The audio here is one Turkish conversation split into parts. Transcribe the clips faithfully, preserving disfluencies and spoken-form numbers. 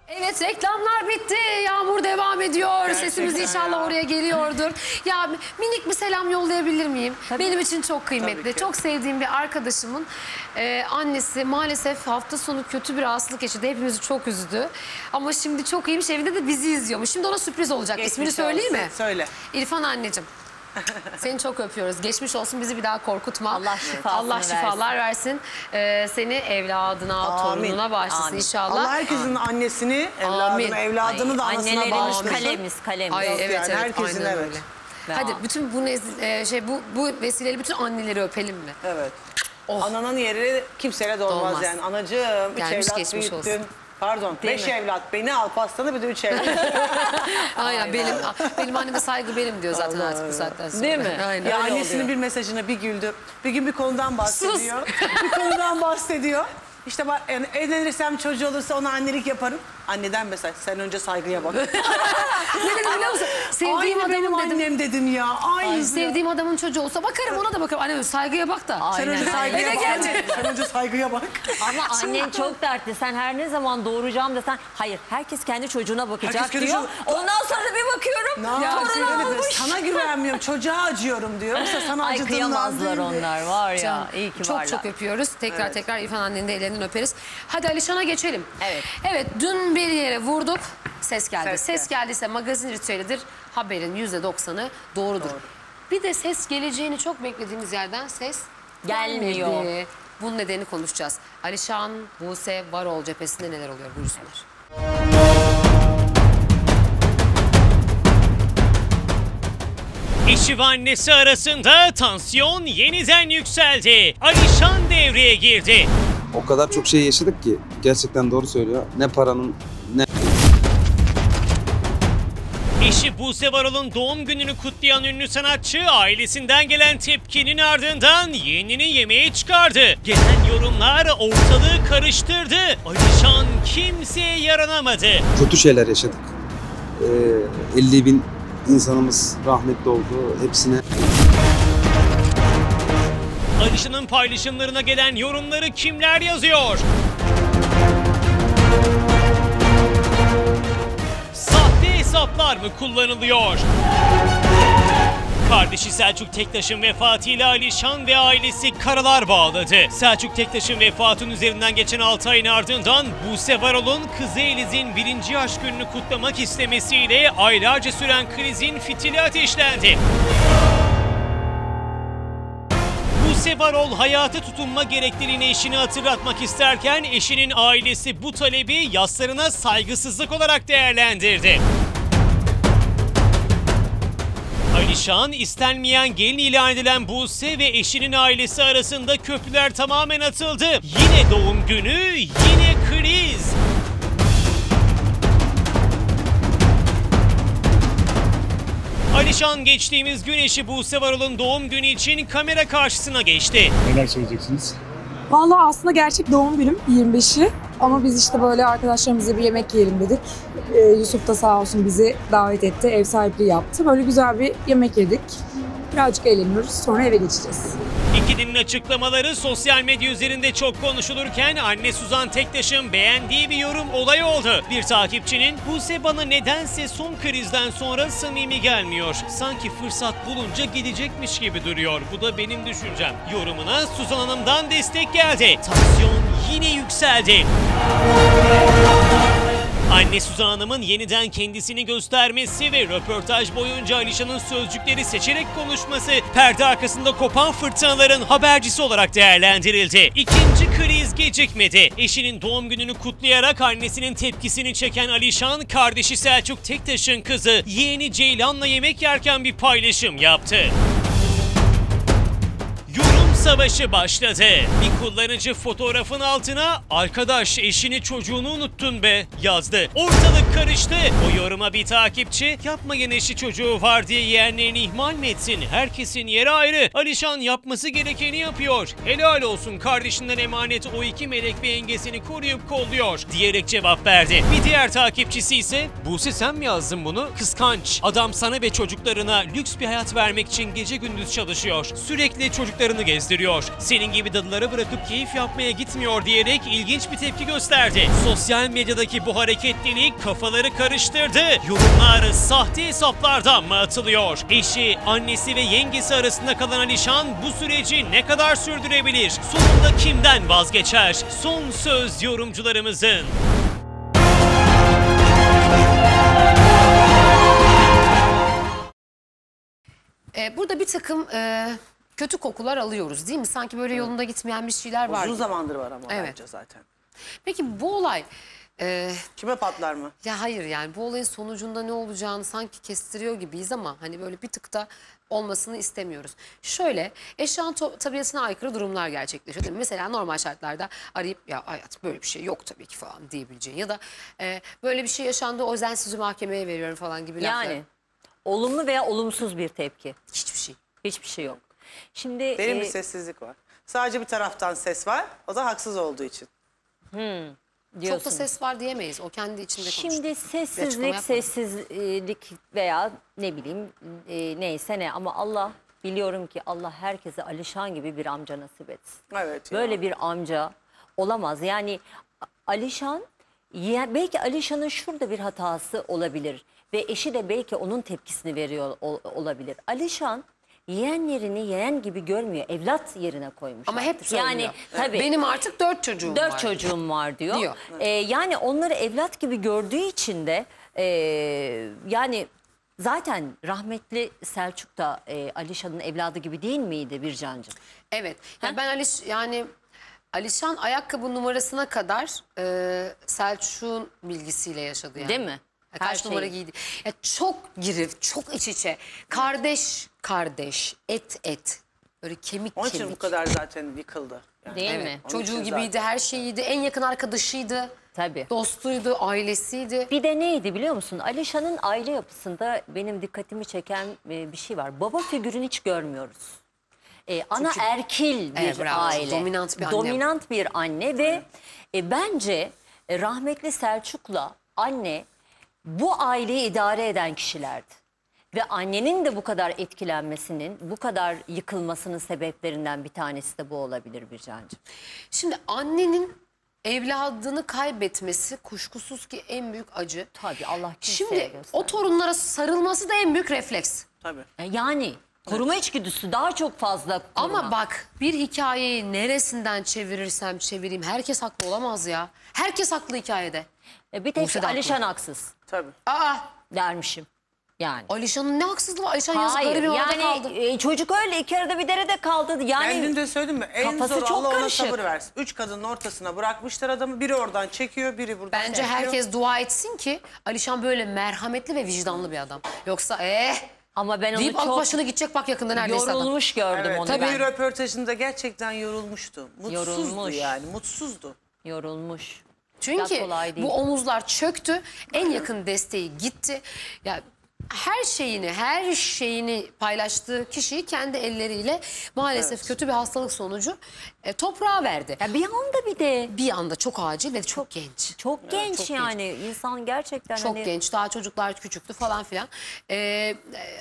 Evet, reklamlar bitti. Yağmur devam ediyor. Gerçekten Sesimiz inşallah ya. oraya geliyordur. Ya minik bir selam yollayabilir miyim? Tabii. Benim için çok kıymetli. Çok sevdiğim bir arkadaşımın e, annesi maalesef hafta sonu kötü bir rahatsızlık yaşadı. Hepimizi çok üzdü. Ama şimdi çok iyiymiş. Evinde de bizi izliyormuş. Şimdi ona sürpriz olacak. Geçmiş İsmini söyleyeyim olsun. mi? Söyle. İrfan anneciğim. Seni çok öpüyoruz. Geçmiş olsun, bizi bir daha korkutma. Allah şifasını Allah şifalar versin. Ee, seni evladına, Amin. torununa bağışlasın Amin. inşallah. Allah herkesin annesini, evladını, Amin. evladını da Ay, anasına annelerimiz bağışlasın. kalemiz kalemiz. Ay Yok evet yani, evet herkesin aynen evet. öyle. Ve Hadi a- bütün bu nez- e, şey bu bu vesileyle bütün anneleri öpelim mi? Evet. Oh. Ananın yeri kimseyle dolmaz, Dolmaz. yani. Anacığım, üç Gelmiş evlat geçmiş büyüttün. olsun. Pardon, Değil beş mi? evlat. Beni Alparslan'ı bir de üç evlat. Aynen benim benim anneme saygı benim diyor zaten Allah artık bu Allah. saatten sonra. Değil mi? Aynen. Ya Öyle annesinin oluyor. bir mesajına bir güldü. Bir gün bir konudan bahsediyor. bir konudan bahsediyor. İşte bak, yani evlenirsem çocuğu olursa ona annelik yaparım. Anneden mesaj, sen önce saygıya bak. Ne dedim biliyor musun? Sevdiğim Aynı benim adamım dedim. annem dedim ya. Aynı. Ay, sevdiğim adamın çocuğu olsa bakarım, ona da bakarım. Anne saygıya bak da. Sen Aynen, önce saygıya Eve bak. gelecek. Sen önce saygıya bak. Ama annen çok dertli. Sen her ne zaman doğuracağım desen hayır herkes kendi çocuğuna bakacak Herkes kendi diyor. çocuğu- Ondan sonra bir bakıyorum. Ne Ya, yapayım, torun öyle de olmuş. sana güvenmiyorum, çocuğa acıyorum diyor. Yoksa sana Ay acıdığından kıyamazlar değil mi? onlar var ya. Canım, İyi ki çok varlar. çok öpüyoruz. Tekrar Evet. tekrar İrfan annenin de ellerinden öperiz. Hadi Alişan'a geçelim. Evet. Evet, dün bir yere vurduk. Ses geldi. Ses, Ses geldiyse magazin ritüelidir. Haberin yüzde doksanı doğrudur. Doğru. Bir de ses geleceğini çok beklediğimiz yerden ses Gelmiyor. gelmedi. Bunun nedenini konuşacağız. Alişan, Buse, Varol cephesinde neler oluyor? Buyursunlar. Eşi ve annesi arasında tansiyon yeniden yükseldi. Alişan devreye girdi. O kadar çok şey yaşadık ki gerçekten doğru söylüyor. Ne paranın ne Eşi Buse Varol'un doğum gününü kutlayan ünlü sanatçı ailesinden gelen tepkinin ardından yeğenini yemeğe çıkardı. Gelen yorumlar ortalığı karıştırdı. Alişan kimseye yaranamadı. kötü şeyler yaşadık. Ee, elli bin insanımız rahmetli oldu. Hepsine Alişan'ın paylaşımlarına gelen yorumları kimler yazıyor? Sahte hesaplar mı kullanılıyor? Kardeşi Selçuk Tektaş'ın vefatıyla Alişan ve ailesi karalar bağladı. Selçuk Tektaş'ın vefatının üzerinden geçen altı ayın ardından Buse Varol'un kızı Eliz'in birinci yaş gününü kutlamak istemesiyle aylarca süren krizin fitili ateşlendi. Buse Varol hayata tutunma gerekliliğini eşine hatırlatmak isterken eşinin ailesi bu talebi yaslarına saygısızlık olarak değerlendirdi. Alişan, istenmeyen gelin ilan edilen Buse ve eşinin ailesi arasında köprüler tamamen atıldı. Yine doğum günü, yine kriz. Alişan geçtiğimiz gün eşi Buse Varol'un doğum günü için kamera karşısına geçti. Neler söyleyeceksiniz? Vallahi aslında gerçek doğum günüm yirmi beşi ama biz işte böyle arkadaşlarımızla bir yemek yiyelim dedik. Ee, Yusuf da sağ olsun bizi davet etti, ev sahipliği yaptı. Böyle güzel bir yemek yedik. Birazcık eğleniyoruz, sonra eve geçeceğiz. İkilinin açıklamaları sosyal medya üzerinde çok konuşulurken anne Suzan Tektaş'ın beğendiği bir yorum olay oldu. Bir takipçinin Buse bana nedense son krizden sonra samimi gelmiyor. Sanki fırsat bulunca gidecekmiş gibi duruyor. Bu da benim düşüncem. Yorumuna Suzan Hanım'dan destek geldi. Tansiyon yine yükseldi. Anne Suzan Hanım'ın yeniden kendisini göstermesi ve röportaj boyunca Alişan'ın sözcükleri seçerek konuşması perde arkasında kopan fırtınaların habercisi olarak değerlendirildi. İkinci kriz gecikmedi. Eşinin doğum gününü kutlayarak annesinin tepkisini çeken Alişan, kardeşi Selçuk Tektaş'ın kızı yeğeni Ceylan'la yemek yerken bir paylaşım yaptı. Yorum savaşı başladı. Bir kullanıcı fotoğrafın altına "Arkadaş eşini çocuğunu unuttun be" yazdı. Ortalık karıştı. O yoruma bir takipçi "Yapmayın eşi çocuğu var diye yeğenlerini ihmal mi etsin? Herkesin yeri ayrı. Alişan yapması gerekeni yapıyor. Helal olsun kardeşinden emanet o iki melek ve yengesini koruyup kolluyor" diyerek cevap verdi. Bir diğer takipçisi ise "Buse sen mi yazdın bunu? Kıskanç. Adam sana ve çocuklarına lüks bir hayat vermek için gece gündüz çalışıyor. Sürekli çocuklarını gezdiriyor. gezdiriyor. Senin gibi dadıları bırakıp keyif yapmaya gitmiyor diyerek ilginç bir tepki gösterdi. Sosyal medyadaki bu hareketleri kafaları karıştırdı. Yorumlar sahte hesaplardan mı atılıyor? Eşi, annesi ve yengesi arasında kalan Alişan bu süreci ne kadar sürdürebilir? Sonunda kimden vazgeçer? Son söz yorumcularımızın. Ee, burada bir takım e, kötü kokular alıyoruz değil mi? Sanki böyle yolunda gitmeyen bir şeyler var. Uzun zamandır var ama Evet. bence zaten. Peki bu olay... e, Kime patlar mı? Ya hayır, yani bu olayın sonucunda ne olacağını sanki kestiriyor gibiyiz ama hani böyle bir tık da olmasını istemiyoruz. Şöyle, eşyanın tabiatına aykırı durumlar gerçekleşiyor değil mi? Mesela normal şartlarda arayıp ya hayat böyle bir şey yok tabii ki falan diyebileceğin ya da e, böyle bir şey yaşandı o yüzden sizi mahkemeye veriyorum falan gibi laflar. Yani olumlu veya olumsuz bir tepki. Hiçbir şey. Hiçbir şey yok. Şimdi Derin e, bir sessizlik var. Sadece bir taraftan ses var. O da haksız olduğu için. Çok da diyorsun. ses var diyemeyiz. O kendi içinde konuştu. Şimdi Bir açıklama sessizlik, yapmadı. sessizlik veya ne bileyim e, neyse ne ama Allah biliyorum ki Allah herkese Alişan gibi bir amca nasip etsin. Evet. ya. Böyle bir amca olamaz. Yani Alişan, ya belki Alişan'ın şurada bir hatası olabilir ve eşi de belki onun tepkisini veriyor ol- olabilir. Alişan yeğenlerini yeğen gibi görmüyor, evlat yerine koymuş. Ama hep artık. söylüyor. Yani tabii. Benim artık dört çocuğum Dört var. çocuğum var diyor. Diyor. Ee, yani onları evlat gibi gördüğü için de e, yani zaten rahmetli Selçuk da e, Alişan'ın evladı gibi değil miydi Bircancığım? Evet. Ya ben Aliş yani Alişan ayakkabı numarasına kadar e, Selçuk'un bilgisiyle yaşadı yani. Değil mi? Ya kaç Her numara şeyi. giydi. Ya çok girif, çok iç içe. Kardeş, kardeş, et et. Böyle kemik Onun için kemik. bu kadar zaten yıkıldı. Yani. Değil Evet. mi? Onun Çocuğu için gibiydi, zaten. her şeyiydi. En yakın arkadaşıydı. Tabii. Dostuydu, ailesiydi. Bir de neydi biliyor musun? Alişan'ın aile yapısında benim dikkatimi çeken e, bir şey var. Baba figürünü hiç görmüyoruz. E, ana Çünkü- erkil bir Evet, bravo. aile. Dominant bir anne. Dominant bir anne ve e, bence e, rahmetli Selçuk'la anne bu aileyi idare eden kişilerdi. Ve annenin de bu kadar etkilenmesinin, bu kadar yıkılmasının sebeplerinden bir tanesi de bu olabilir Bircancığım. Şimdi annenin evladını kaybetmesi kuşkusuz ki en büyük acı. Tabii Allah kimseye Şimdi göstermesin. o torunlara sarılması da en büyük refleks. Tabii. Yani koruma içgüdüsü daha çok fazla koruma. Ama bak, bir hikayeyi neresinden çevirirsem çevireyim herkes haklı olamaz ya. Herkes haklı hikayede. E, bir tek Buse de Alişan haksız Tabii. Aa, dermişim. Yani. Alişan'ın ne haksızlığı var? Alişan yazık Hayır garibim orada yani kaldı. e, çocuk öyle iki arada bir derede kaldı. Yani Ben dün de söyledim mi? En kafası zor çok Allah ona karışık. sabır versin. Üç kadının ortasına bırakmışlar adamı. Biri oradan çekiyor, biri buradan Bence çekiyor. herkes dua etsin ki Alişan böyle merhametli ve vicdanlı bir adam. Yoksa eh ama ben onu deyip alıp çok başını gidecek bak yakında neredeyse adam. yorulmuş gördüm Evet, onu tabii ben. bir röportajında gerçekten yorulmuştu. Mutsuzdu Yorulmuş. yani, mutsuzdu. Yorulmuş. Çünkü Ya kolay değil. bu omuzlar çöktü. En yakın desteği gitti. Ya her şeyini, her şeyini paylaştığı kişiyi kendi elleriyle maalesef kötü bir hastalık sonucu e, toprağa verdi. Ya bir anda bir de Bir anda çok acil ve çok genç. çok genç çok genç. yani insan gerçekten Çok hani genç, daha çocuklar küçüktü falan filan. Ee, e,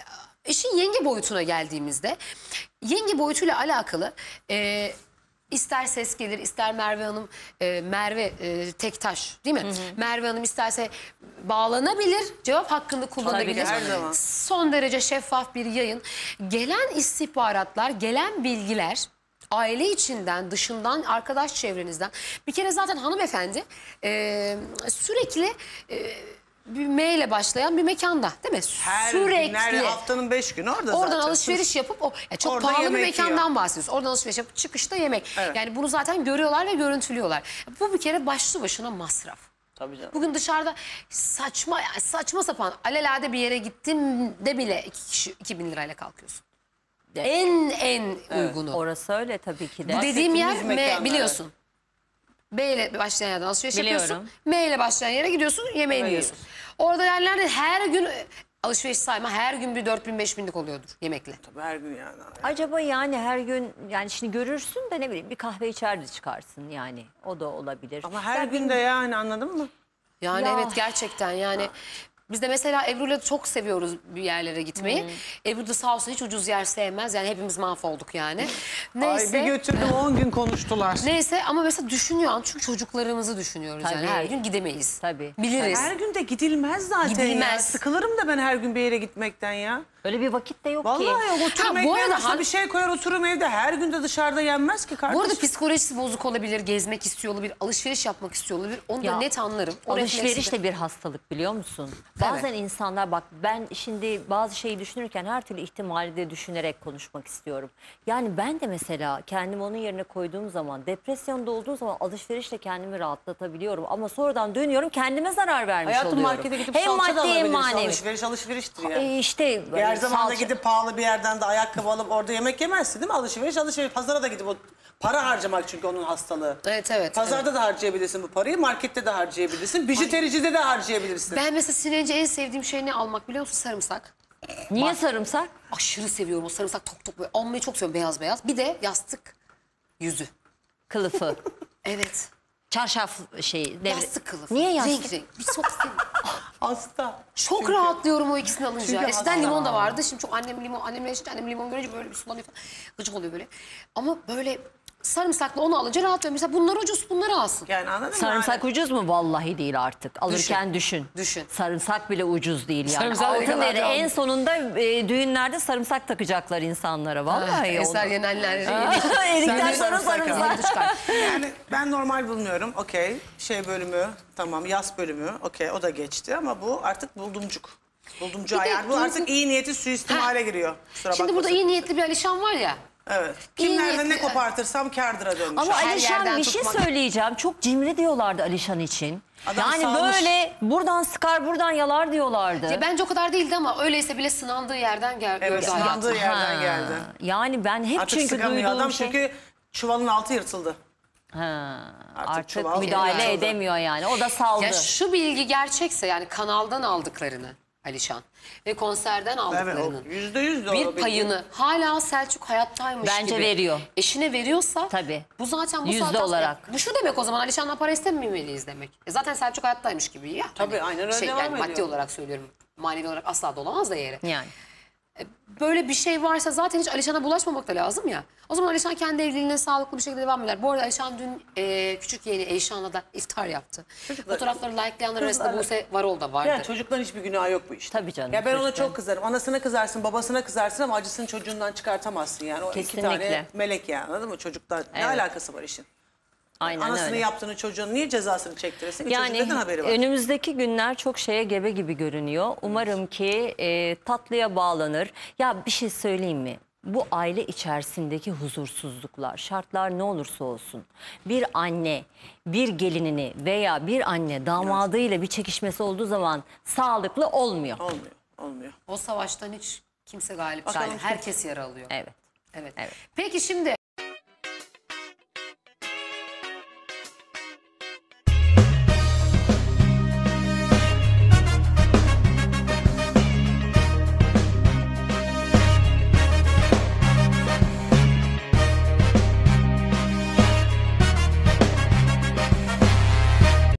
işin yenge boyutuna geldiğimizde, yenge boyutuyla alakalı e, ister ses gelir, ister Merve Hanım, e, Merve e, Tektaş değil mi? Merve Hanım isterse bağlanabilir, cevap hakkında kullanabilir. Her zaman. Son derece şeffaf bir yayın. Gelen istihbaratlar, gelen bilgiler... Aile içinden, dışından, arkadaş çevrenizden. Bir kere zaten hanımefendi e, sürekli e, bir M ile başlayan bir mekanda değil mi? Her sürekli. günler, haftanın beş günü orada Oradan zaten. alışveriş yapıp o ya çok Orada pahalı bir yemek mekandan yiyor. bahsediyoruz. Oradan alışveriş yapıp çıkışta yemek. Evet. Yani bunu zaten görüyorlar ve görüntülüyorlar. Bu bir kere başlı başına masraf. Tabii canım. Bugün dışarıda saçma yani saçma sapan alelade bir yere gittin de bile iki kişi iki bin lirayla kalkıyorsun. En en uygunu. orası öyle tabii ki de. Bu dediğim yer Bahsettiğimiz M, mekanlar. biliyorsun. B ile başlayan yerden alışveriş Biliyorum. yapıyorsun. M ile başlayan yere gidiyorsun, yemeğini Hayır. yiyorsun. Orada yerlerde her gün e, alışveriş sayma her gün bir dört bin beş binlik oluyordur yemekle. Tabii her gün yani. Acaba yani her gün yani şimdi görürsün de ne bileyim bir kahve içer de çıkarsın yani o da olabilir. Ama her Ya gün de yani anladın mı? Yani Ya. evet gerçekten yani Biz de mesela Ebru'yla çok seviyoruz bir yerlere gitmeyi. Ebru da sağ olsun hiç ucuz yer sevmez. Yani hepimiz mahvolduk yani. Neyse. Ay bir götürdüm on gün konuştular. Neyse ama mesela düşünüyor. Çünkü çocuklarımızı düşünüyoruz yani. Tabii. Her gün gidemeyiz. Tabii. Biliriz. Her gün de gidilmez zaten ya. Gidilmez. Sıkılırım da ben her gün bir yere gitmekten ya. Öyle bir vakit de yok ki. Vallahi yok, oturum Ha, bu ekmeğin arada başına han- bir şey koyar oturum evde. Her gün de dışarıda yenmez ki kardeşim. Bu arada psikolojisi bozuk olabilir, gezmek istiyor olabilir, alışveriş yapmak istiyor olabilir. Onu da Ya, net anlarım. O Alışveriş refleksi de bir hastalık biliyor musun? Bazen insanlar bak ben şimdi bazı şeyi düşünürken her türlü ihtimali de düşünerek konuşmak istiyorum. Yani ben de mesela kendimi onun yerine koyduğum zaman depresyonda olduğum zaman alışverişle kendimi rahatlatabiliyorum. Ama sonradan dönüyorum kendime zarar vermiş Hayatım oluyorum. markete gidip Hem salça da maddi hem alabilirsin. manevi. Alışveriş alışveriştir ya. E işte Her zaman da salça- gidip pahalı bir yerden de ayakkabı alıp orada yemek yemezsin değil mi? Alışveriş alışveriş. Pazara da gidip o para harcamak çünkü onun hastalığı. Evet evet. Pazarda da harcayabilirsin bu parayı, markette de harcayabilirsin, bijutericide de harcayabilirsin. Ben mesela sinirlenince en sevdiğim şey ne almak biliyor musun? Sarımsak. Niye sarımsak? Aşırı seviyorum o sarımsak tok tok böyle. Almayı çok seviyorum beyaz beyaz. Bir de yastık yüzü. Kılıfı. Evet. Çarşaf şeyi. devre- Yastık kılıfı. Niye yastık? Renk renk. Bir çok seviyorum. Hasta. Çok Çünkü- rahatlıyorum o ikisini alınca. Çünkü Eskiden hasta. limon da vardı. Şimdi çok annem limon, annemle yaşayınca annem limon görünce böyle bir sulanıyor falan. Gıcık oluyor böyle. Ama böyle sarımsaklı onu alınca rahatlıyorum. Mesela bunlar ucuz, bunları alsın. Yani anladın mı? Sarımsak ucuz mu? Vallahi değil artık. Alırken düşün. Düşün. Sarımsak bile ucuz değil yani. Sarımsak ne Altın kadar değeri en kalmış? sonunda e, düğünlerde sarımsak takacaklar insanlara. Vallahi Eser onu- Yenenler. Eridikten Sen de sonra sarımsak al. sarımsak. Yani ben normal bulmuyorum. Okey. Şey bölümü tamam, yaz bölümü okey, o da geçti ama bu artık buldumcuk. Buldumcu Bir de ayar. Bu duygu- artık iyi niyeti suistimale giriyor. Kusura Şimdi burada bakmasın. iyi niyetli bir Alişan var ya. Evet. İyi Kimlerden niyetli- ne kopartırsam kârdıra dönmüş. Ama Her Alişan yerden bir şey tutmak. söyleyeceğim. Çok cimri diyorlardı Alişan için. Adam yani salmış. böyle buradan sıkar buradan yalar diyorlardı. Ya bence o kadar değildi ama öyleyse bile sınandığı yerden gel Evet, gördü hayat. sınandığı yerden Ha, geldi. Yani ben hep Artık çünkü sıkamıyor duyduğum adam şey... çünkü çuvalın altı yırtıldı. Ha, Artık artık, çuval müdahale yırtıldı. edemiyor yani. O da saldı. Ya şu bilgi gerçekse yani kanaldan aldıklarını Alişan ve konserden Evet, aldıklarının o yüzde yüz doğru. bir bilgi. payını hala Selçuk hayattaymış Bence gibi veriyor. eşine veriyorsa Tabii. bu zaten bu Yüzde saatten sonra- olarak. bu şu demek o zaman Alişan'la para istememeliyiz demek. E zaten Selçuk hayattaymış gibi ya. Tabii, aynen öyle şey, devam yani maddi ediyor. olarak söylüyorum. Manevi olarak asla dolamaz da yere. Yani. Böyle bir şey varsa zaten hiç Alişan'a bulaşmamak da lazım ya. O zaman Alişan kendi evliliğine sağlıklı bir şekilde devam eder. Bu arada Alişan dün e, küçük yeğeni Eyşan'la da iftar yaptı. Çocuklar- Fotoğrafları likelayanlar arasında Kızlar- Buse Varol da vardı. Ya çocukların hiçbir günahı yok bu işte. Tabii canım, Ya ben ona çocukların. çok kızarım. Anasına kızarsın, babasına kızarsın ama acısını çocuğundan çıkartamazsın yani. O iki Kesinlikle. tane melek yani, anladın mı? Çocuklar ne Evet. alakası var işin? Aynen Anasını öyle. yaptığını çocuğun niye cezasını çektiresin? ki? Çocuğun Yani neden haberi var? önümüzdeki günler çok şeye gebe gibi görünüyor. Umarım ki e, tatlıya bağlanır. Ya bir şey söyleyeyim mi? Bu aile içerisindeki huzursuzluklar, şartlar ne olursa olsun bir anne bir gelinini veya bir anne damadıyla bir çekişmesi olduğu zaman sağlıklı olmuyor. Olmuyor, olmuyor. O savaştan hiç kimse galip Bakalım çıkmıyor. kim- Herkes yara alıyor. Evet. Evet. Evet. Peki şimdi